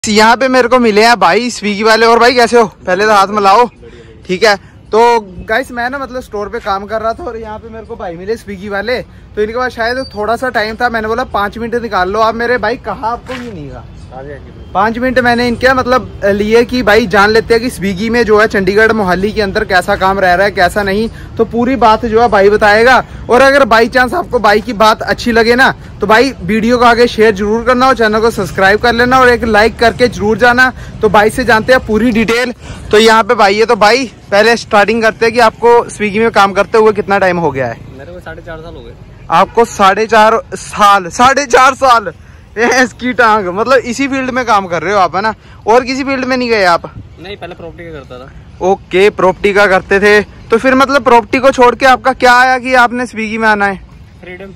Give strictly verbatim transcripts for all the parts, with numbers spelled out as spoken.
यहाँ पे मेरे को मिले हैं भाई स्विगी वाले। और भाई कैसे हो? पहले तो हाथ मिलाओ, ठीक है। तो गाइस मैं ना मतलब स्टोर पे काम कर रहा था और यहाँ पे मेरे को भाई मिले स्विगी वाले। तो इनके पास शायद थोड़ा सा टाइम था, मैंने बोला पाँच मिनट निकाल लो आप मेरे। भाई कहा आपको भी नहीं कहा, पाँच मिनट मैंने इनके मतलब लिए कि भाई जान लेते हैं कि स्विगी में जो है चंडीगढ़ मोहाली के अंदर कैसा काम रह रहा है कैसा नहीं। तो पूरी बात जो है भाई बताएगा। और अगर बाई चांस आपको भाई की बात अच्छी लगे ना तो भाई वीडियो को आगे शेयर जरूर करना और चैनल को सब्सक्राइब कर लेना और एक लाइक करके जरूर जाना। तो भाई से जानते हैं पूरी डिटेल। तो यहाँ पे भाई है, तो भाई पहले स्टार्टिंग करते हैं कि आपको स्विगी में काम करते हुए कितना टाइम हो गया है? मेरे को साढ़े चार साल हो गए। आपको साढ़े चार साल साढ़े चार साल इसकी टांग, मतलब इसी फील्ड में काम कर रहे हो आप, है ना? और किसी फील्ड में नहीं गए आप? नहीं, पहले प्रॉपर्टी का करता था। ओके, प्रॉपर्टी का करते थे। तो फिर मतलब प्रॉपर्टी को छोड़ के आपका क्या आया कि आपने स्विगी में आना है? फ्रीडम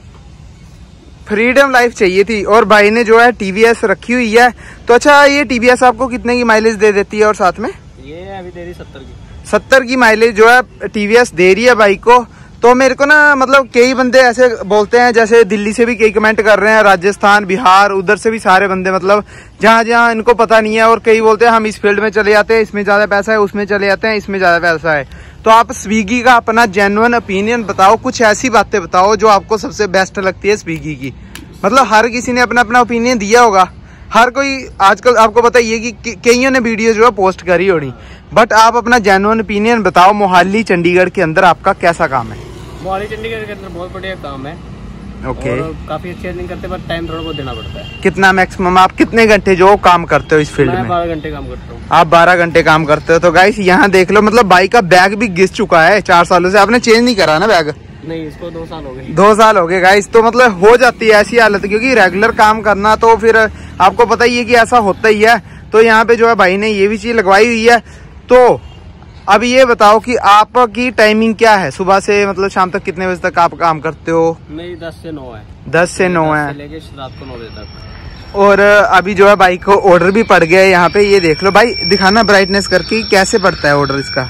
फ्रीडम लाइफ चाहिए थी। और भाई ने जो है टीवीएस रखी हुई है। तो अच्छा, ये टीवीएस आपको कितने की माइलेज दे देती है? और साथ में ये अभी दे रही सत्तर की सत्तर की माइलेज जो है टीवीएस दे रही है बाइक को। तो मेरे को ना मतलब कई बंदे ऐसे बोलते हैं, जैसे दिल्ली से भी कई कमेंट कर रहे हैं, राजस्थान बिहार उधर से भी सारे बंदे, मतलब जहाँ जहाँ इनको पता नहीं है। और कई बोलते हैं हम इस फील्ड में चले जाते हैं, इसमें ज्यादा पैसा है, उसमें चले जाते हैं, इसमें ज्यादा पैसा है। तो आप स्विगी का अपना जेन्युइन ओपिनियन बताओ, कुछ ऐसी बातें बताओ जो आपको सबसे बेस्ट लगती है स्विगी की। मतलब हर किसी ने अपना अपना ओपिनियन दिया होगा, हर कोई आजकल आपको पता ही है कि कईयों ने वीडियो जो है पोस्ट करी होनी। बट आप अपना जेन्युइन ओपिनियन बताओ, मोहाली चंडीगढ़ के अंदर आपका कैसा काम है? मोहाली चंडीगढ़ के अंदर बहुत बढ़िया काम है। ओके, और काफी अच्छी अर्निंग करते हैं, बट टाइम थोड़ा बहुत देना पड़ता है। कितना मैक्सिमम आप कितने घंटे जो काम करते हो इस फील्ड में? बारह घंटे काम करता हूँ। आप बारह घंटे काम करते हो। तो गाइस यहाँ देख लो, मतलब बाइक का बैग भी घिस चुका है चार सालों से। आपने चेंज नहीं करा ना बैग? नहीं, इसको दो साल हो गए। दो साल हो गए गाइस। तो मतलब हो जाती है ऐसी हालत, क्योंकि रेगुलर काम करना तो फिर आपको पता ही है कि ऐसा होता ही है। तो यहाँ पे जो है भाई ने ये भी चीज लगवाई हुई है। तो अब ये बताओ कि आपकी टाइमिंग क्या है? सुबह से मतलब शाम तक कितने बजे तक आप काम करते हो? मेरी दस से नौ है। दस से नौ है, लेके रात को नौ बजे तक। और अभी जो है बाइक को ऑर्डर भी पड़ गया है यहाँ पे, ये देख लो भाई, दिखाना ब्राइटनेस करके कैसे पड़ता है ऑर्डर इसका।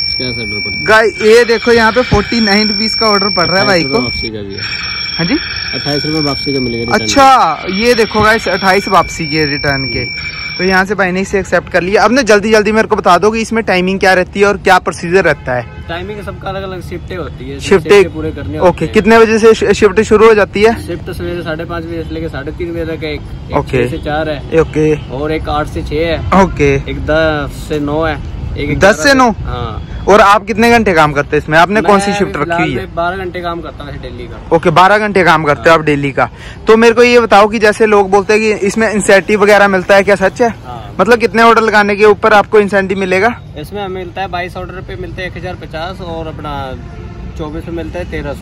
गाइस ये देखो यहाँ पे फोर्टी नाइन रुपीज का ऑर्डर पड़ रहा है बाइक को। वापसी का भी है। हाँ जी, अट्ठाईस रुपए वापसी का मिलेगा। अच्छा, ये देखो गाइस अट्ठाईस वापसी के रिटर्न के। तो यहाँ से भाई ने इसे एक्सेप्ट कर लिया। अब ना जल्दी जल्दी मेरे को बता दो कि इसमें टाइमिंग क्या रहती है और क्या प्रोसीजर रहता है? टाइमिंग सबका अलग अलग शिफ्टें होती है, शिफ्टें पूरे करने। ओके, कितने बजे से शिफ्ट शुरू हो जाती है? शिफ्ट सवेरे साढ़े पाँच बजे से लेकर साढ़े तीन बजे तक एक। ओके, से चार है। ओके, और एक आठ से छह है। ओके, एक दस से नौ है। एक दस से नौ। हाँ। और आप कितने घंटे काम करते हैं इसमें? आपने कौन सी शिफ्ट रखी हुई है? बारह घंटे काम करता हूँ डेली का। ओके, बारह घंटे काम करते हो आप डेली का। तो मेरे को ये बताओ कि जैसे लोग बोलते हैं कि इसमें इंसेंटिव वगैरह मिलता है, क्या सच है? हाँ। मतलब कितने ऑर्डर लगाने के ऊपर आपको इंसेंटिव मिलेगा? इसमें हमें मिलता है बाईस ऑर्डर पे मिलते हैं एक हजार पचास, और अपना चौबीस में मिलता है तेरह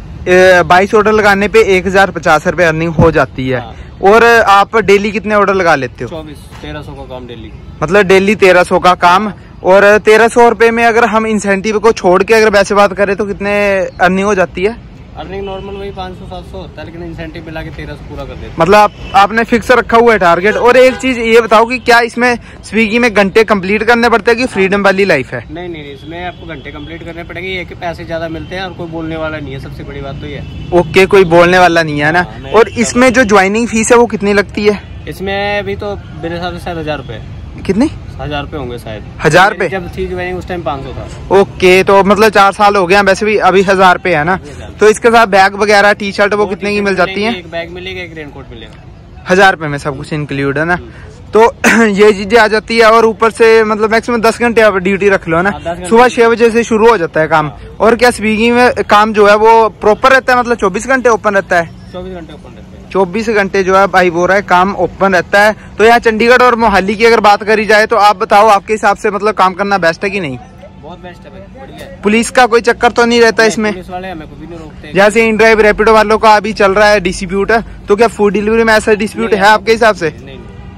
सौ। बाईस ऑर्डर लगाने पे एक हजार पचास रूपए अर्निंग हो जाती है। हाँ। और आप डेली कितने ऑर्डर लगा लेते हो? चौबीस तेरह सौ का काम डेली। मतलब डेली तेरह सौ का काम। और तेरह सौ रुपए में अगर हम इंसेंटिव को छोड़ के अगर वैसे बात करें तो कितने अर्निंग हो जाती है? अर्निंग नॉर्मल वही पाँच सौ सात सौ होता है, लेकिन इंसेंटिव मिला के तेरह सौ पूरा कर देते हैं। मतलब आप, आपने फिक्स रखा हुआ है टारगेट। और एक चीज ये बताओ कि क्या इसमें स्विगी में घंटे कंप्लीट करने पड़ते हैं कि फ्रीडम वाली लाइफ है? नहीं नहीं, इसमें आपको घंटे कंप्लीट करने पड़ेंगे। ये कि पैसे ज्यादा मिलते हैं और कोई बोलने वाला नहीं है, सबसे बड़ी बात तो ये। ओके, कोई बोलने वाला नहीं है ना। और इसमें जो ज्वाइनिंग फीस है वो कितनी लगती है? इसमें अभी तो मेरे हिसाब से शायद हजार रुपए। कितने? हजार रुपए होंगे शायद। हजार रुपए? जब थी ज्वाइनिंग उस टाइम पाँच सौ था। ओके, तो मतलब चार साल हो गए वैसे भी, अभी हजार रुपए है ना। तो इसके साथ बैग वगैरह टी शर्ट वो कितने की मिल जाती है? एक बैग मिलेगा, एक रेनकोट मिलेगा। हजार रुपए में सब कुछ इंक्लूड है ना। तो ये चीजें आ जाती है। और ऊपर से मतलब मैक्सिमम दस घंटे आप ड्यूटी रख लो ना। सुबह छह बजे से शुरू हो जाता है काम। और क्या स्विगी में काम जो है वो प्रॉपर रहता है, मतलब चौबीस घंटे ओपन रहता है? चौबीस घंटे ओपन रहता है। चौबीस घंटे जो है भाई बोल रहा है काम ओपन रहता है। तो यहाँ चंडीगढ़ और मोहाली की अगर बात करी जाए तो आप बताओ आपके हिसाब से मतलब काम करना बेस्ट है कि नहीं? बहुत बेस्ट है भाई, बढ़िया है। पुलिस का कोई चक्कर तो नहीं रहता इसमें? पुलिस वाले हमें कभी नहीं रोकते। जैसे इन ड्राइव रैपिडो वालों का अभी चल रहा है डिस्प्यूट है, तो क्या फूड डिलीवरी में ऐसा डिस्प्यूट है आपके हिसाब से? नहीं,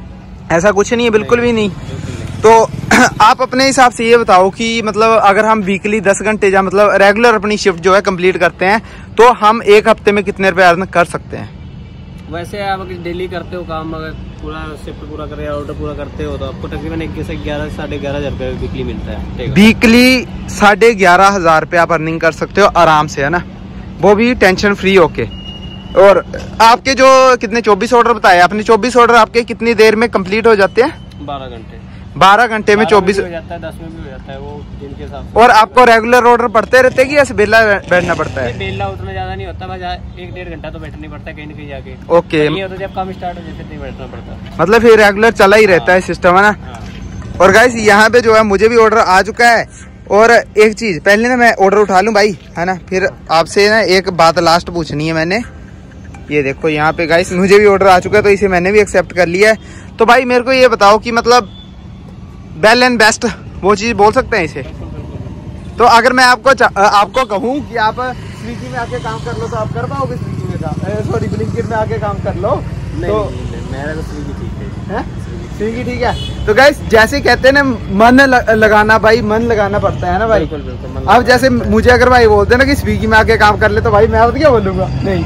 ऐसा कुछ नहीं है, बिल्कुल भी नहीं। तो आप अपने हिसाब से ये बताओ कि मतलब अगर हम वीकली दस घंटे या मतलब रेगुलर अपनी शिफ्ट जो है कंप्लीट करते हैं तो हम एक हफ्ते में कितने रुपए अर्न कर सकते हैं? वैसे आप अगर डेली करते हो काम, अगर पूरा शिफ्ट पूरा करे, ऑर्डर पूरा करते हो, तो आपको तकरीबन एक से ग्यारह साढ़े ग्यारह हजार रुपये वीकली मिलता है। वीकली साढ़े ग्यारह हजार रुपये आप अर्निंग कर सकते हो आराम से, है ना? वो भी टेंशन फ्री होके। और आपके जो कितने चौबीस ऑर्डर बताए आपने, चौबीस ऑर्डर आपके कितनी देर में कंप्लीट हो जाते हैं? बारह घंटे बारह घंटे में चौबीस हो जाता है, दस में भी हो जाता है, वो दिन के हिसाब से। और आपको रेगुलर ऑर्डर पड़ते रहते हैं कि ऐसे बेला बैठना पड़ता है? बेला उतना ज्यादा नहीं होता, बस एक डेढ़ घंटा तो बैठना पड़ता है कहीं ना कहीं जाके। ओके, ये होता है जब काम स्टार्ट हो जाते नहीं बैठना पड़ता, मतलब फिर रेगुलर चला ही रहता है सिस्टम, है ना। और गाइस यहाँ पे जो है मुझे भी ऑर्डर आ चुका है। और एक चीज पहले ना मैं ऑर्डर उठा लूं भाई, है ना, फिर आपसे ना एक बात लास्ट पूछनी है मैंने। ये देखो यहाँ पे गाइस मुझे भी ऑर्डर आ चुका है, तो इसे मैंने भी एक्सेप्ट कर लिया है। तो भाई मेरे को ये बताओ कि मतलब बेल एंड बेस्ट वो चीज बोल सकते हैं इसे? तो अगर मैं आपको आपको कहूँ कि आप स्विगी में आके काम कर लो तो आप कर पाओगे स्विगी में काम, सॉरी ब्लिंकिट में आके काम कर लो? नहीं, तो नहीं, नहीं, मेरा तो स्विगी ठीक है, स्विगी ठीक है। तो गाइस जैसे कहते हैं ना मन लगाना भाई, मन लगाना पड़ता है ना भाई। बिल्कुल, बिल्कुल, अब जैसे मुझे अगर भाई बोलते ना कि स्विगी में आके काम कर ले, तो भाई मैं अब क्या बोलूंगा? नहीं।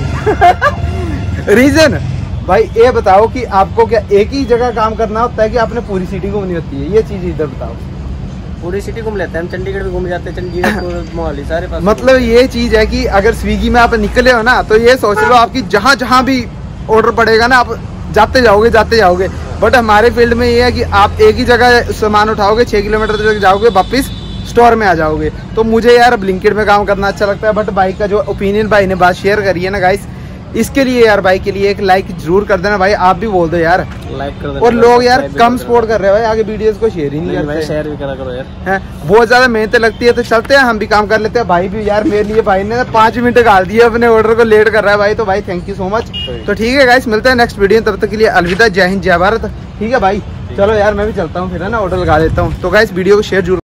रीजन भाई ये बताओ कि आपको क्या एक ही जगह काम करना होता है कि आपने पूरी सिटी घूमनी होती है? ये चीज इधर बताओ। पूरी सिटी घूम लेते हैं हम, चंडीगढ़ भी घूम जाते हैं, चंडीगढ़ मोहाली सारे पास। मतलब ये चीज है कि अगर स्विगी में आप निकले हो ना, तो ये सोच लो आपकी जहां जहां भी ऑर्डर पड़ेगा ना, आप जाते जाओगे जाते जाओगे। बट हमारे फील्ड में ये है कि आप एक ही जगह सामान उठाओगे, छह किलोमीटर तक जाओगे, वापिस स्टोर में आ जाओगे। तो मुझे यार ब्लिंकिट में काम करना अच्छा लगता है। बट भाई का जो ओपिनियन भाई ने बात शेयर करी है ना गाइस, इसके लिए यार भाई के लिए एक लाइक जरूर कर देना भाई, आप भी बोल दो यार, लाइक कर देना। और लोग यार कम सपोर्ट कर रहे हैं भाई, आगे वीडियोस को शेयर ही नहीं करते हैं। शेयर भी करा करो यार, हैं बहुत ज्यादा मेहनत लगती है। तो चलते हैं, हम भी काम कर लेते हैं। भाई भी यार मेरे लिए भाई ने पांच मिनट गाल दिए, अपने ऑर्डर को लेट कर रहा है भाई, तो भाई थैंक यू सो मच। तो ठीक है गाइस, मिलते हैं नेक्स्ट वीडियो, तब तक के लिए अलविदा, जय हिंद जय भारत। ठीक है भाई, चलो यार मैं भी चलता हूँ फिर, है ना, ऑर्डर लगा देता हूँ। तो गाइस वीडियो को शेयर जरूर